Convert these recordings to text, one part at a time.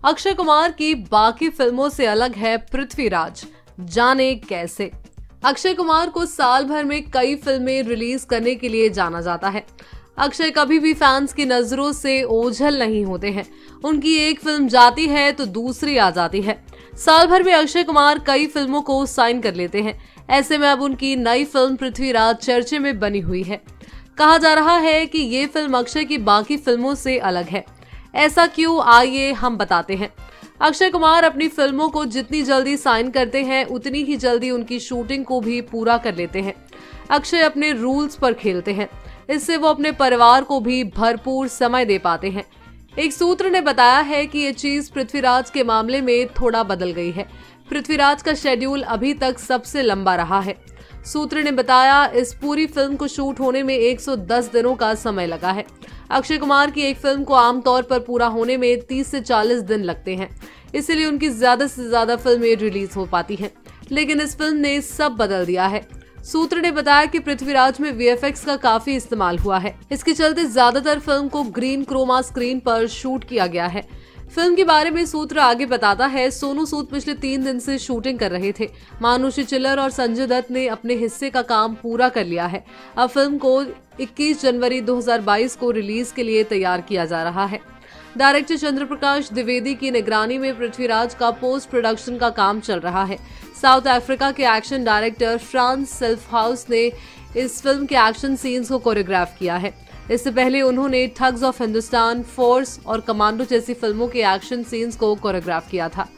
अक्षय कुमार की बाकी फिल्मों से अलग है पृथ्वीराज, जाने कैसे। अक्षय कुमार को साल भर में कई फिल्में रिलीज करने के लिए जाना जाता है। अक्षय कभी भी फैंस की नजरों से ओझल नहीं होते हैं। उनकी एक फिल्म जाती है तो दूसरी आ जाती है। साल भर में अक्षय कुमार कई फिल्मों को साइन कर लेते हैं। ऐसे में अब उनकी नई फिल्म पृथ्वीराज चर्चे में बनी हुई है। कहा जा रहा है कि ये फिल्म अक्षय की बाकी फिल्मों से अलग है। ऐसा क्यों, आइए हम बताते हैं। अक्षय कुमार अपनी फिल्मों को जितनी जल्दी साइन करते हैं उतनी ही जल्दी उनकी शूटिंग को भी पूरा कर लेते हैं। अक्षय अपने रूल्स पर खेलते हैं, इससे वो अपने परिवार को भी भरपूर समय दे पाते हैं। एक सूत्र ने बताया है कि ये चीज पृथ्वीराज के मामले में थोड़ा बदल गई है। पृथ्वीराज का शेड्यूल अभी तक सबसे लंबा रहा है। सूत्र ने बताया, इस पूरी फिल्म को शूट होने में 110 दिनों का समय लगा है। अक्षय कुमार की एक फिल्म को आमतौर पर पूरा होने में 30 से 40 दिन लगते हैं, इसलिए उनकी ज्यादा से ज्यादा फिल्में रिलीज हो पाती हैं। लेकिन इस फिल्म ने सब बदल दिया है। सूत्र ने बताया कि पृथ्वीराज में वीएफएक्स का काफी इस्तेमाल हुआ है। इसके चलते ज्यादातर फिल्म को ग्रीन क्रोमा स्क्रीन पर शूट किया गया है। फिल्म के बारे में सूत्र आगे बताता है, सोनू सूद पिछले 3 दिन से शूटिंग कर रहे थे। मानुषी चिल्लर और संजय दत्त ने अपने हिस्से का काम पूरा कर लिया है। अब फिल्म को 21 जनवरी 2022 को रिलीज के लिए तैयार किया जा रहा है। डायरेक्टर चंद्रप्रकाश द्विवेदी की निगरानी में पृथ्वीराज का पोस्ट प्रोडक्शन का काम चल रहा है। साउथ अफ्रीका के एक्शन डायरेक्टर फ्रांस सेल्फहाउस ने इस फिल्म के एक्शन सीन्स को कोरियोग्राफ किया है। इससे पहले उन्होंने ठग्स ऑफ हिंदुस्तान, फोर्स और कमांडो जैसी फिल्मों के एक्शन सीन्स को कोरियोग्राफ किया था।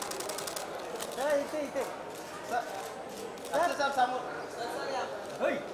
इथे